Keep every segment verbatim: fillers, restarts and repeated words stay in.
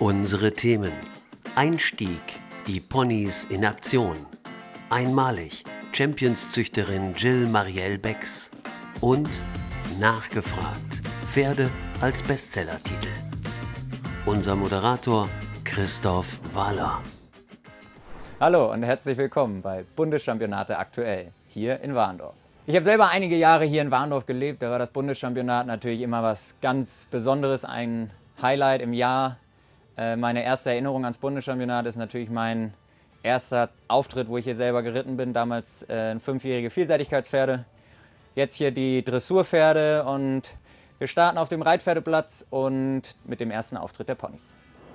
Unsere Themen: Einstieg, die Ponys in Aktion, einmalig Champions-Züchterin Jill Marielle Becks und nachgefragt, Pferde als Bestsellertitel. Unser Moderator Christoph Wahler. Hallo und herzlich willkommen bei Bundeschampionate aktuell hier in Warndorf. Ich habe selber einige Jahre hier in Warndorf gelebt, da war das Bundeschampionat natürlich immer was ganz Besonderes, ein Highlight im Jahr. Meine erste Erinnerung ans Bundeschampionat ist natürlich mein erster Auftritt, wo ich hier selber geritten bin, damals äh, fünfjährige Vielseitigkeitspferde. Jetzt hier die Dressurpferde und wir starten auf dem Reitpferdeplatz und mit dem ersten Auftritt der Ponys.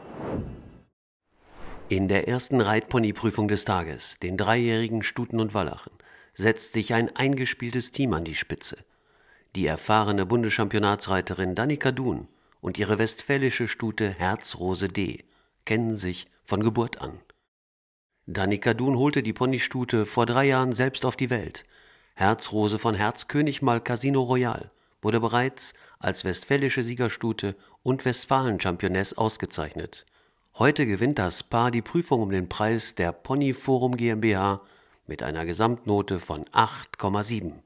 In der ersten Reitpony-Prüfung des Tages, den dreijährigen Stuten und Wallachen, setzt sich ein eingespieltes Team an die Spitze. Die erfahrene Bundeschampionatsreiterin Danica Dun und ihre westfälische Stute Herzrose D. kennen sich von Geburt an. Danica Dun holte die Ponystute vor drei Jahren selbst auf die Welt. Herzrose von Herzkönig mal Casino Royal wurde bereits als westfälische Siegerstute und Westfalen-Championess ausgezeichnet. Heute gewinnt das Paar die Prüfung um den Preis der Ponyforum GmbH mit einer Gesamtnote von acht Komma sieben.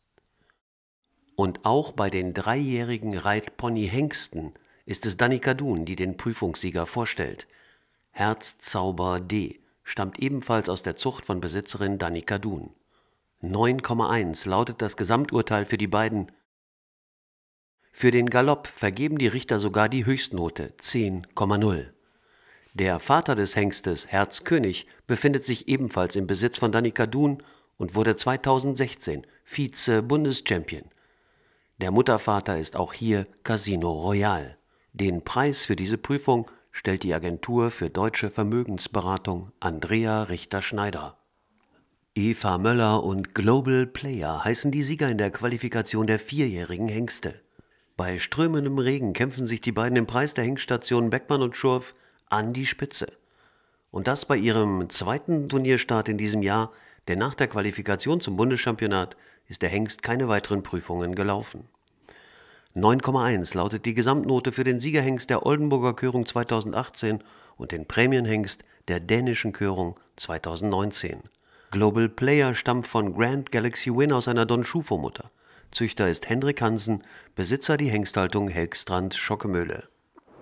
Und auch bei den dreijährigen Reitpony-Hengsten ist es Danica Dun, die den Prüfungssieger vorstellt. Herzzauber D. stammt ebenfalls aus der Zucht von Besitzerin Danica Dun. neun Komma eins lautet das Gesamturteil für die beiden. Für den Galopp vergeben die Richter sogar die Höchstnote zehn Komma null. Der Vater des Hengstes, Herzkönig, befindet sich ebenfalls im Besitz von Danica Dun und wurde zweitausendsechzehn Vize-Bundeschampion. Der Muttervater ist auch hier Casino Royal. Den Preis für diese Prüfung stellt die Agentur für deutsche Vermögensberatung Andrea Richter-Schneider. Eva Möller und Global Player heißen die Sieger in der Qualifikation der vierjährigen Hengste. Bei strömendem Regen kämpfen sich die beiden im Preis der Hengststationen Beckmann und Schurf an die Spitze. Und das bei ihrem zweiten Turnierstart in diesem Jahr, denn nach der Qualifikation zum Bundeschampionat ist der Hengst keine weiteren Prüfungen gelaufen. neun Komma eins lautet die Gesamtnote für den Siegerhengst der Oldenburger Körung zweitausendachtzehn und den Prämienhengst der dänischen Körung zweitausendneunzehn. Global Player stammt von Grand Galaxy Win aus einer Don Schufo-Mutter. Züchter ist Hendrik Hansen, Besitzer die Hengsthaltung Helgstrand Schockemöhle.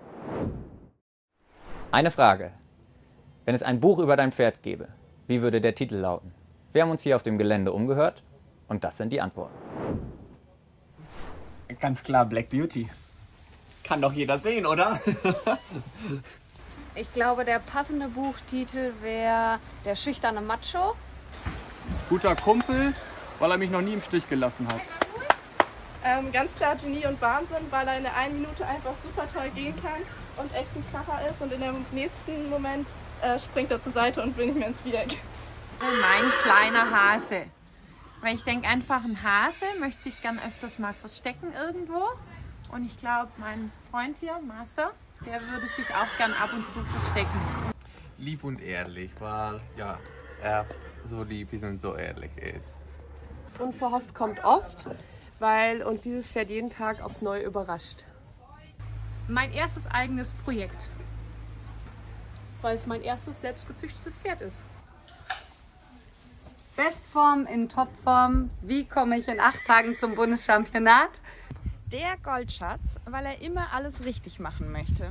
Eine Frage. Wenn es ein Buch über dein Pferd gäbe, wie würde der Titel lauten? Wir haben uns hier auf dem Gelände umgehört und das sind die Antworten. Ganz klar Black Beauty. Kann doch jeder sehen, oder? Ich glaube, der passende Buchtitel wäre Der schüchterne Macho. Guter Kumpel, weil er mich noch nie im Stich gelassen hat. Ähm, ganz klar Genie und Wahnsinn, weil er in der einen Minute einfach super toll gehen kann und echt ein Kracher ist und in dem nächsten Moment äh, springt er zur Seite und bringt mir ins Viereck. Mein kleiner Hase. Weil ich denke einfach, ein Hase möchte sich gern öfters mal verstecken irgendwo. Und ich glaube, mein Freund hier, Master, der würde sich auch gern ab und zu verstecken. Lieb und ehrlich, weil ja, er so lieb ist und so ehrlich ist. Unverhofft kommt oft, weil uns dieses Pferd jeden Tag aufs Neue überrascht. Mein erstes eigenes Projekt, weil es mein erstes selbstgezüchtetes Pferd ist. Bestform in Topform. Wie komme ich in acht Tagen zum Bundeschampionat? Der Goldschatz, weil er immer alles richtig machen möchte.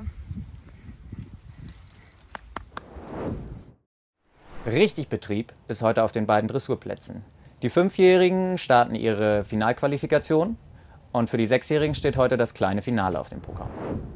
Richtig Betrieb ist heute auf den beiden Dressurplätzen. Die Fünfjährigen starten ihre Finalqualifikation und für die Sechsjährigen steht heute das kleine Finale auf dem Programm.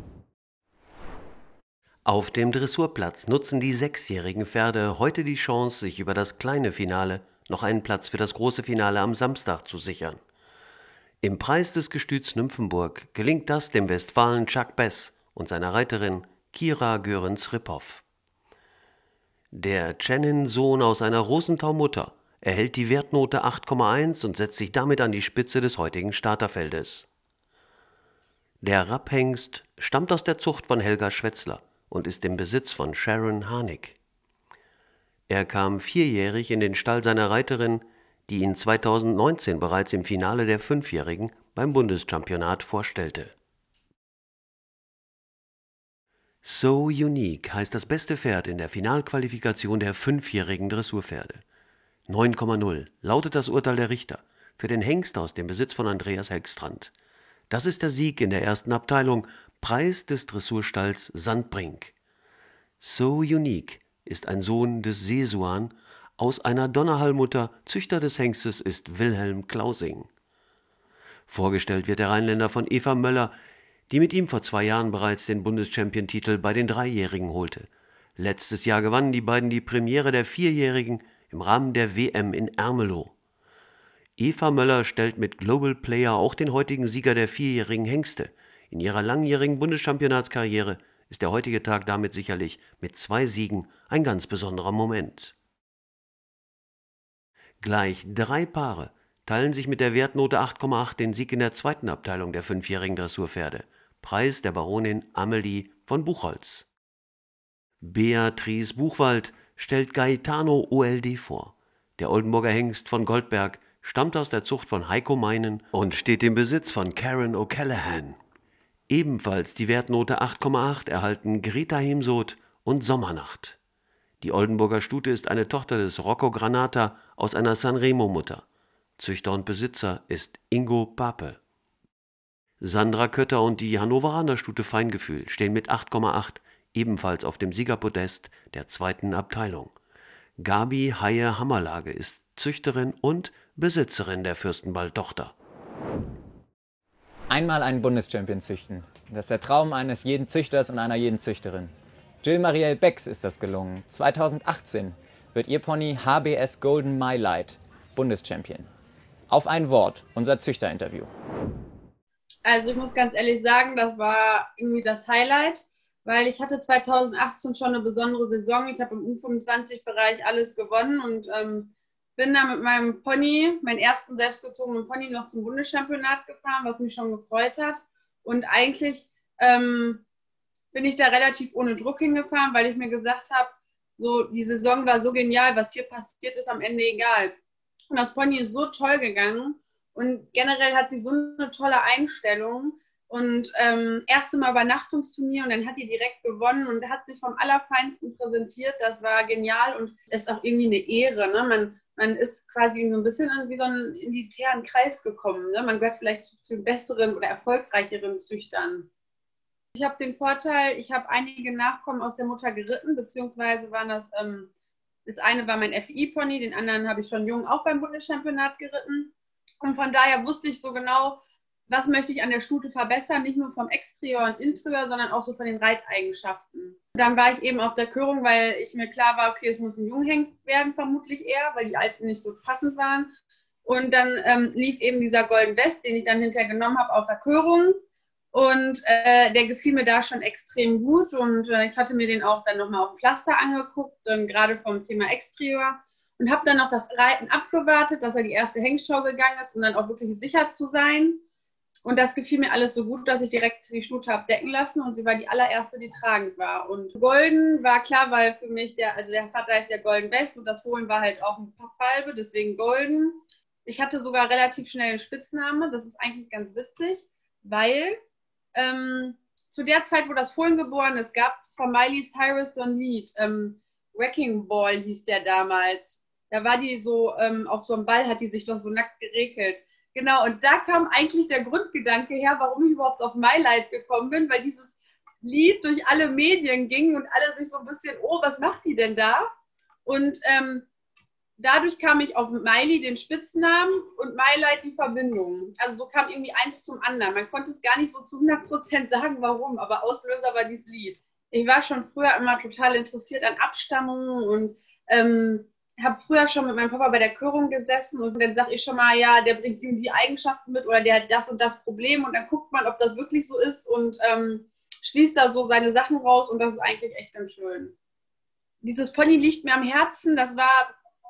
Auf dem Dressurplatz nutzen die sechsjährigen Pferde heute die Chance, sich über das kleine Finale noch einen Platz für das große Finale am Samstag zu sichern. Im Preis des Gestüts Nymphenburg gelingt das dem Westfalen Chuck Bess und seiner Reiterin Kira Görens-Riphoff. Der Chenin-Sohn aus einer Rosenthau-Mutter erhält die Wertnote acht Komma eins und setzt sich damit an die Spitze des heutigen Starterfeldes. Der Rapphengst stammt aus der Zucht von Helga Schwetzler und ist im Besitz von Sharon Harnick. Er kam vierjährig in den Stall seiner Reiterin, die ihn zweitausendneunzehn bereits im Finale der Fünfjährigen beim Bundeschampionat vorstellte. So Unique heißt das beste Pferd in der Finalqualifikation der fünfjährigen Dressurpferde. neun Komma null lautet das Urteil der Richter für den Hengst aus dem Besitz von Andreas Hegstrand. Das ist der Sieg in der ersten Abteilung, Preis des Dressurstalls Sandbrink. So Unique ist ein Sohn des Sesuan, aus einer Donnerhallmutter, Züchter des Hengstes ist Wilhelm Klausing. Vorgestellt wird der Rheinländer von Eva Möller, die mit ihm vor zwei Jahren bereits den Bundeschampion-Titel bei den Dreijährigen holte. Letztes Jahr gewannen die beiden die Premiere der Vierjährigen im Rahmen der W M in Ermelo. Eva Möller stellt mit Global Player auch den heutigen Sieger der vierjährigen Hengste. In ihrer langjährigen Bundeschampionatskarriere ist der heutige Tag damit sicherlich mit zwei Siegen ein ganz besonderer Moment. Gleich drei Paare teilen sich mit der Wertnote acht Komma acht den Sieg in der zweiten Abteilung der fünfjährigen Dressurpferde. Preis der Baronin Amelie von Buchholz. Beatrice Buchwald stellt Gaetano O L D vor. Der Oldenburger Hengst von Goldberg stammt aus der Zucht von Heiko Meinen und steht im Besitz von Karen O'Callaghan. Ebenfalls die Wertnote acht Komma acht erhalten Greta Himsoth und Sommernacht. Die Oldenburger Stute ist eine Tochter des Rocco Granata aus einer Sanremo-Mutter. Züchter und Besitzer ist Ingo Pape. Sandra Kötter und die Hannoveraner Stute Feingefühl stehen mit acht Komma acht ebenfalls auf dem Siegerpodest der zweiten Abteilung. Gabi Haie-Hammerlage ist Züchterin und Besitzerin der Fürstenwald-Tochter. Einmal einen Bundeschampion züchten. Das ist der Traum eines jeden Züchters und einer jeden Züchterin. Jill Marielle Becks ist das gelungen. zweitausendachtzehn wird ihr Pony H B S Golden My Light Bundeschampion. Auf ein Wort, unser Züchterinterview. Also ich muss ganz ehrlich sagen, das war irgendwie das Highlight, weil ich hatte zweitausendachtzehn schon eine besondere Saison. Ich habe im U fünfundzwanzig-Bereich alles gewonnen und ähm, bin da mit meinem Pony, meinen ersten selbstgezogenen Pony, noch zum Bundeschampionat gefahren, was mich schon gefreut hat. Und eigentlich ähm, bin ich da relativ ohne Druck hingefahren, weil ich mir gesagt habe, so die Saison war so genial, was hier passiert ist am Ende egal. Und das Pony ist so toll gegangen und generell hat sie so eine tolle Einstellung. Und ähm, erste Mal Übernachtungsturnier und dann hat die direkt gewonnen und hat sich vom Allerfeinsten präsentiert. Das war genial und es ist auch irgendwie eine Ehre. Ne? Man, man ist quasi so ein bisschen wie so einen elitären Kreis gekommen. Ne? Man gehört vielleicht zu, zu besseren oder erfolgreicheren Züchtern. Ich habe den Vorteil, ich habe einige Nachkommen aus der Mutter geritten, beziehungsweise waren das, ähm, das eine war mein F I-Pony, den anderen habe ich schon jung auch beim Bundeschampionat geritten. Und von daher wusste ich so genau, was möchte ich an der Stute verbessern, nicht nur vom Exterieur und Interieur, sondern auch so von den Reiteigenschaften. Dann war ich eben auf der Körung, weil ich mir klar war, okay, es muss ein Junghengst werden, vermutlich eher, weil die alten nicht so passend waren. Und dann ähm, lief eben dieser Golden West, den ich dann hinterher genommen habe, auf der Körung. Und äh, der gefiel mir da schon extrem gut. Und äh, ich hatte mir den auch dann nochmal auf Pflaster angeguckt, ähm, gerade vom Thema Exterieur. Und habe dann noch das Reiten abgewartet, dass er die erste Hengstschau gegangen ist, um dann auch wirklich sicher zu sein. Und das gefiel mir alles so gut, dass ich direkt die Stute habe decken lassen und sie war die allererste, die tragend war. Und Golden war klar, weil für mich der, also der Vater ist ja Golden West und das Fohlen war halt auch ein Falbe, deswegen Golden. Ich hatte sogar relativ schnell einen Spitznamen, das ist eigentlich ganz witzig, weil ähm, zu der Zeit, wo das Fohlen geboren ist, gab es von Miley Cyrus so ein Lied, ähm, Wrecking Ball hieß der damals. Da war die so, ähm, auf so einem Ball hat die sich doch so nackt gerekelt. Genau, und da kam eigentlich der Grundgedanke her, warum ich überhaupt auf My Light gekommen bin, weil dieses Lied durch alle Medien ging und alle sich so ein bisschen, oh, was macht die denn da? Und ähm, dadurch kam ich auf Miley, den Spitznamen, und My Light die Verbindung. Also so kam irgendwie eins zum anderen. Man konnte es gar nicht so zu hundert Prozent sagen, warum, aber Auslöser war dieses Lied. Ich war schon früher immer total interessiert an Abstammungen und ähm, habe früher schon mit meinem Papa bei der Körung gesessen und dann sage ich schon mal, ja, der bringt die, die Eigenschaften mit oder der hat das und das Problem und dann guckt man, ob das wirklich so ist und ähm, schließt da so seine Sachen raus und das ist eigentlich echt ganz schön. Dieses Pony liegt mir am Herzen, das war,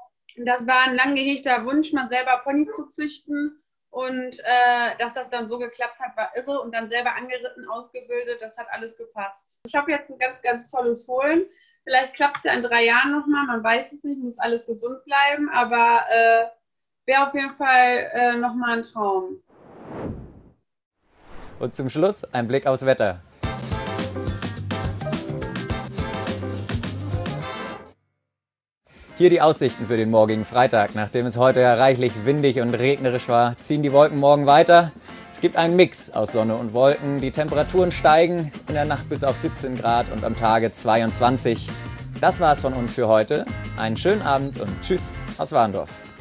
das war ein lang gehegter Wunsch, mal selber Ponys zu züchten und äh, dass das dann so geklappt hat, war irre und dann selber angeritten, ausgebildet, das hat alles gepasst. Ich habe jetzt ein ganz, ganz tolles Fohlen. Vielleicht klappt es ja in drei Jahren nochmal, man weiß es nicht, muss alles gesund bleiben, aber äh, wäre auf jeden Fall äh, nochmal ein Traum. Und zum Schluss ein Blick aufs Wetter. Hier die Aussichten für den morgigen Freitag. Nachdem es heute ja reichlich windig und regnerisch war, ziehen die Wolken morgen weiter. Es gibt einen Mix aus Sonne und Wolken. Die Temperaturen steigen in der Nacht bis auf siebzehn Grad und am Tage zweiundzwanzig. Das war's von uns für heute. Einen schönen Abend und tschüss aus Warndorf.